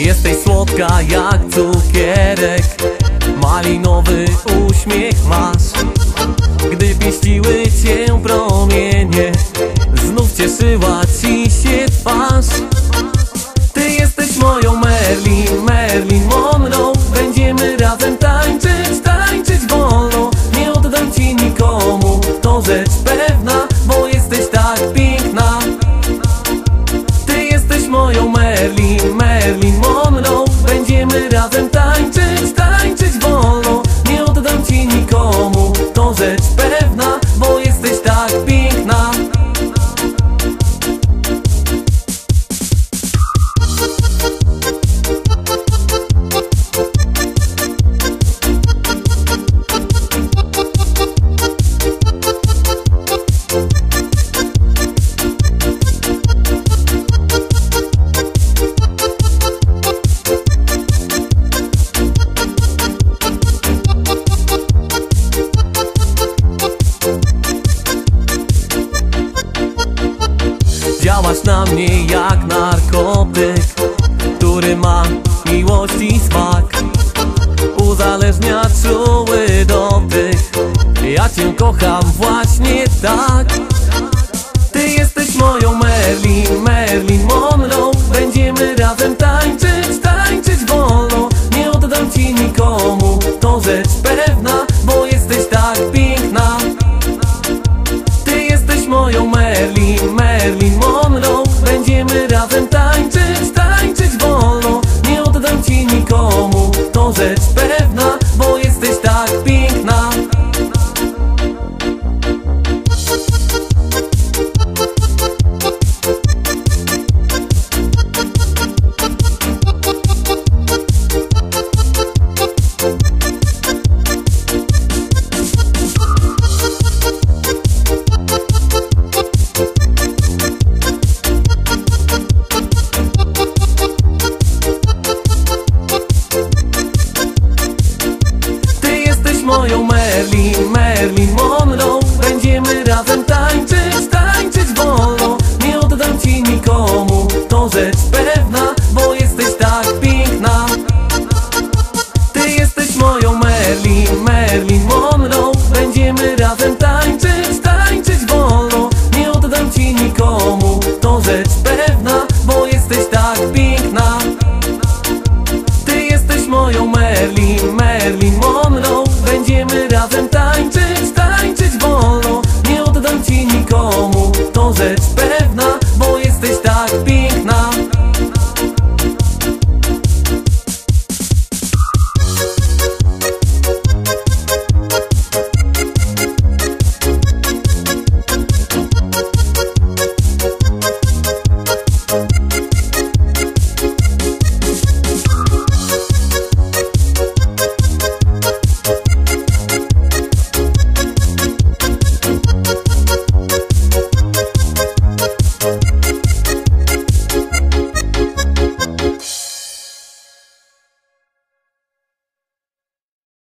Jesteś słodka jak cukierek, malinowy uśmiech masz. Gdy pieściły cię promienie, znów cieszyła ci się twarz. Ty jesteś moją Marilyn, Marilyn Monroe. Będziemy razem tańczyć, tańczyć wolno. Nie oddam ci nikomu, to rzecz pewna, bo jesteś tak piękna. Ty jesteś moją Marilyn, Marilyn Monroe. Będziemy razem tańczyć, tańczyć wolno. Nie oddam ci nikomu, to rzecz pewna, bo jesteś tak piękna. Działasz na mnie jak narkotyk, który ma miłość i smak. Uzależnia czuły dotyk, ja cię kocham właśnie tak. Ty jesteś moją Marilyn, Marilyn Monroe. Będziemy razem tańczyć, tańczyć wolno. Nie oddam ci nikomu, to rzecz pewna, bo jesteś tak piękna. Ty jesteś moją Marilyn, Marilyn Monroe. Będziemy razem tańczyć, tańczyć wolno. Nie oddam ci nikomu, to rzecz pewna, bo jesteś tak piękna. Moją Marilyn, Marilyn Monroe. Będziemy razem tańczyć, tańczyć wolno. Nie oddam ci nikomu, to rzecz pewna, bo jesteś tak piękna. Ty jesteś moją Marilyn, Marilyn Monroe. Będziemy razem tańczyć, tańczyć wolno. Nie oddam ci nikomu, to rzecz pewna, bo jesteś tak piękna. Ty jesteś moją Marilyn, Marilyn Monroe. Będziemy razem tańczyć, tańczyć wolno. Nie oddam ci nikomu, to rzecz pewna,